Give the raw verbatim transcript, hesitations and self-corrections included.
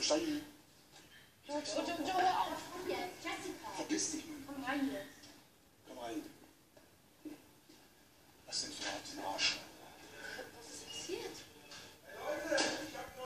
Steini. Jojo, Jojo, hör auf. Jessica. Verpiss dich, Mann. Komm rein jetzt.